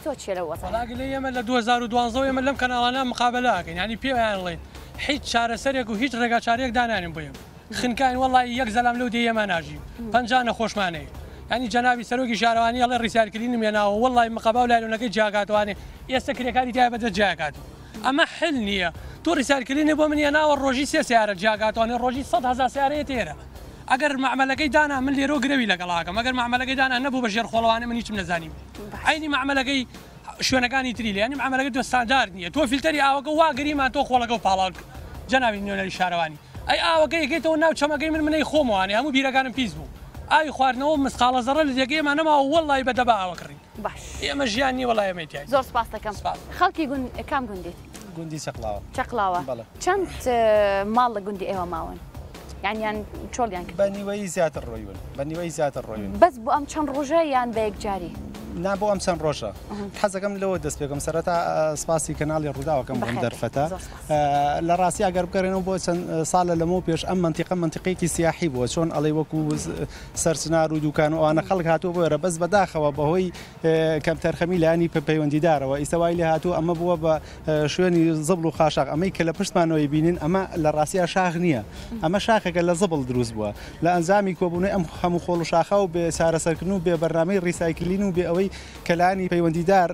تۆ چیە لە وەسە؟ وڵاگە لە ئێمە لە 2012 ئێمە لەم کەناڵانە مقابلەکەین ینی پێیان بڵێن هیچ چارەسەرێک و هیچ ڕێگا چارەیەک دانانین بۆ ئێمە خنکاین وەڵی یەک زەلام لەو دێ ئێمە ناژیم 50 نەخۆشمانەیە ینی جەنابی سەرۆکی شارەوانی هەڵێ ڕیسالکردنی مێناوە وەڵی مقابە و لایەنەکەی جیاگاتوانێ ئێستا کرێکاری تای بەدە جیاگاتەوە ئەمە حل نییە تۆ ڕیسالکردنی بۆ منیە ناوە ڕۆژی سێ سیارە جیاگاتوانێ ڕۆژی 100,000 سیارەیە تێرە ئەگەر معمەلەکەی دانا من لێرۆ گرەوی لەگەڵاکەم ئەگەر معمەلەکەی دانا نەبوو بە ژێر خۆڵەوانە من هیچم نەزانیم عینی معمەلەکەی شوێنەکانی تری لێ ینی معمەلەکەی تۆ ستاندارد نییە تۆ فیلتەری ئاوەکە وا گەریمان تۆ خۆڵەکە و پاڵاو جەنابی نوێنەری شارەوانی ئەی ئاوەکە یەکێتەوە ناو چەمەکەی من منەی خۆمەوانێ هەموو بیرەکانم پیس بوو ئاوی خواردنەوە مسقالە زەڕە لە جێگەیمان نەماوە وەڵی بەدەبا ئاوەکڕین باش ئێمە ژیان نی وەڵی ئەمەیتیای زۆر سپاس دەکەم خەڵکی کام گوندیت گوندی چەقڵاوە چەقڵاوە چەند ماڵ لە گوندی ئێوە ماون یانیان چۆڵیان کرد بە نیوەی زیاتر ڕۆیون بە نیوەی زیاتر ڕۆیون بەس بۆ ئەم چەند ڕۆژە یان بە یەکجاری نا بۆ ئەم چەند ڕۆژە حەزەکەم لەوە دەست پێکەم سەرەتا سپاسی کەناڵی ڕووداوەکەم بۆم دەرفەتە لە ڕاستی ئەگەر بگەڕێنەوە بۆ چەند ساڵە لەمەوە پێش ئەم منتیقەیەکی سیاحی بووە چۆن ئەڵێ وەکو سەرچنار و دوکان و ئەوانە خەڵک هاتووە بۆێرە بەس بەداخەوە بەهۆی کەم تەرخەمی لایانی پەیوەندیدارەوە ئیستا وای لێ هاتووە ئەمە بووە بە شوێنی زبڵ و خاشاق ئەمەی کە لە پشتمانەوەی بینین ئەمە لە ڕاستیە شاخ نییە ئەمە شاخێکە لە زبڵ دروست بووە لە ئەنجامی کۆبوونەوەی ئەم هەموو خۆڵ و شاخە و بێ چارەسەرکردن و بێ بەرنامەی ڕیسایکلین و بێ ئەوەی کەلانی پەیوەندیدار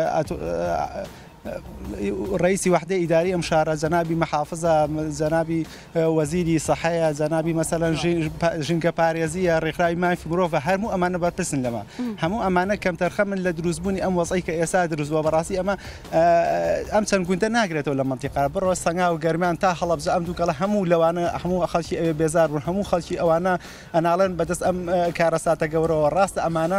ڕئیسی وحدە ئیداری ئەم شارە جەنابی مەحافزە جەنابی وەزیری سەحەیە جەنابی مەسەلەن ژینگە پارێزیە ڕێکخراوی مافی مرۆڤ هەموو ئەمانە بەرپرسن لەمە هەموو ئەمانە کەم تەرخە من لە دروستبوونی ئەم وەزعی کە ئێستا دروستوە بەڕاستی ئەمە ئەم چەند گوندە ناگرێتەوە لە منتیقا بڕۆ سەنگا و گەرمیان تا هەڵەبجە ئەم دووکەڵە هەموو لەوانە هەموو خەڵکی ئەوێ بێزار بوون هەموو خەڵکی ئەوانە ئەناڵێن بەدەست ئەم کارەساتە گەورەوە ڕاستە ئەمانە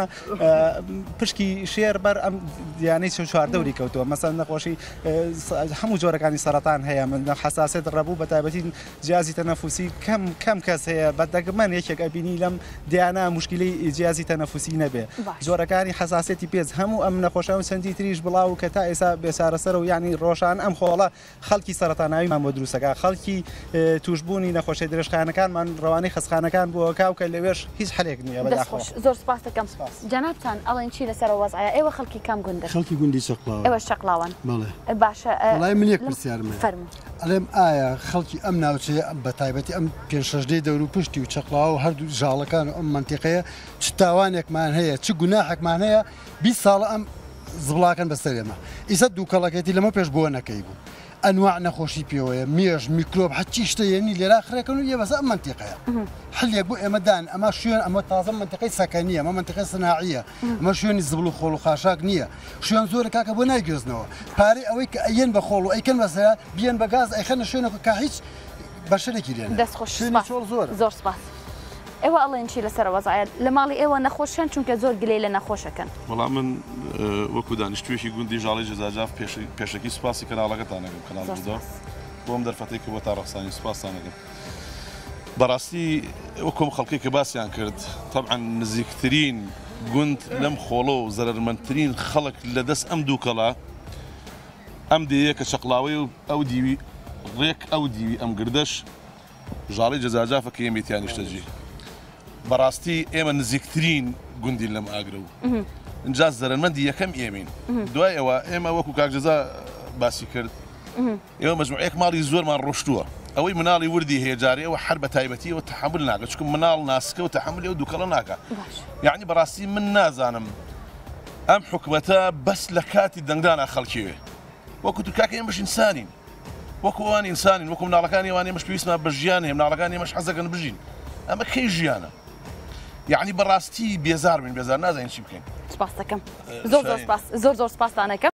پشکی شێر بەر ئەم دیانەی چواردەوری کەوتووە مەسەن نەخۆشی هەموو جۆرەکانی سەرەتان هەیە من حساسێت ڕەبوو بە تایبەتی جیازی تەنەفوسی کەم کەس هەیە بەدەگمەن یەکێک ئەبینی لەم دیانە مشکلی جیازی تەنەفوسی نەبێ جۆرەکانی حساسێتی پێز هەموو ئەم نەخۆشە و چەندی تریش بڵاو کە تا ئێستا بێسارەسەر و ینی ڕۆژان ئەم خۆڵە خەڵکی سەرەتاناویمان بۆ دروستەکە خەڵکی توشببوونی نەخۆشی درێژخانەکانمان ڕەوانەی خەسخانەکان بووە کاو کە لەوێش هیچ حلێک نییە بەداخۆ زۆر سپاس دەکەم جەنابتان ئەڵێن چی لەسەر وەزعە ئێوە خەڵکی کام گوندە خەڵکی گوندی چەقڵاوە ئێوە چەقڵاوان باشە وڵای من یەک پرسیارمە ئەڵێم ئایا خەڵکی ئەم ناوچەیە بە تایبەتی ئەم پێنج-شەش دەور و پشتی و چەقڵاوە و هەردوو ژاڵەکان و ئەم منتیقەیە چ تاوانێکمان هەیە چ گوناحێکمان هەیە 20 ساڵە ئەم زبڵاکەن بەسەرێمە ئیسە دووکەڵەکەتی لەمە پێش بۆ نەکەی بوو ئەنواع نەخۆشی پێوەیە مێژ میکرۆب هەچی شتەیەنی لێرا خڕێکن و یە بەسە ئەم منتیقەیە حلێک بۆ ئێمەدان ئەمە شوێن ئەمە تازە منتیقەی سەکەنیە ئەمە منتیقەی سناعیە ئەمە شوێنی زبڵ و خۆڵ و خاشاک نییە شوێن زۆرە کاکە بۆ نایگوێزنەوە پارەی ئەوەی کە ئەیەن بە خۆڵ و ئەیکەن بەسەرە بیەن بە گاز ئەیخەنە شوێنێک کە هیچ بەشەرێکی لێن دەستخۆش زۆر زۆر سپاس ئێوە ئەڵێن چی لەسەر وەزعەت لە ماڵی ئێوە نەخۆشیان چونکە زۆر گلەی لە نەخۆشەکەن وەڵام من وەکو دانیشتوێکی گوندی ژاڵی جەزاجاف پێشەکی سوپاسی کەناڵەکەتانەکەم کەناڵ بوودا بۆم دەرفەتێک بۆ تا ڕەخسانی سوپاسانەکەم بەڕاستی وەکۆم خەڵکی کە باسییان کرد طبعا نزیکترین گوند لەم خۆڵە و زەرمەندترین خەڵک لەدەست ئەم دووکەڵە ئەم دەیە کە چەقڵاوی و ئەو دیوی ڕێک ئەو دیوی ئەم گردەش ژاڵی جەزاجافە کە ئێمەتیانیشتەجی بەڕاستی ئێمە نزیکترین گوندی لەم ئاگرە و اینجا زەرمەندی یەکەم ئێمین دوای ئەوە ئێمە وەکو کاکجەزا باسی کرد ئێوە مەجموعەیەک ماڵی زۆرمان ڕۆشتووە ئەوەی مناڵی وردی هەیە جارێ ئەوە هەر بە تایبەتیەوە تەحمل ناکات چونکە مناڵ ناسکە و تەحملی ئەو دووکەڵە ناکات یعنی بەڕاستی من نازانم ئەم حکومەتە بەس لە کاتی دەنگدانە خەڵکیوێ وەکو کاکە ئێمەش ئینسانین وەکو ئەوان ئینسانین وەکو مناڵەکانی ئەوان ئێمەش پێویستمان بە ژیان هەیە مناڵەکانی ئێمەش حەزەکەن بژین ئەمە کەی ژیانە یعنی بەڕاستی بێزار بین بێزار نازانین چی بکەین سپاس دەکەم زۆر سپاس زۆر سپاسانەکەم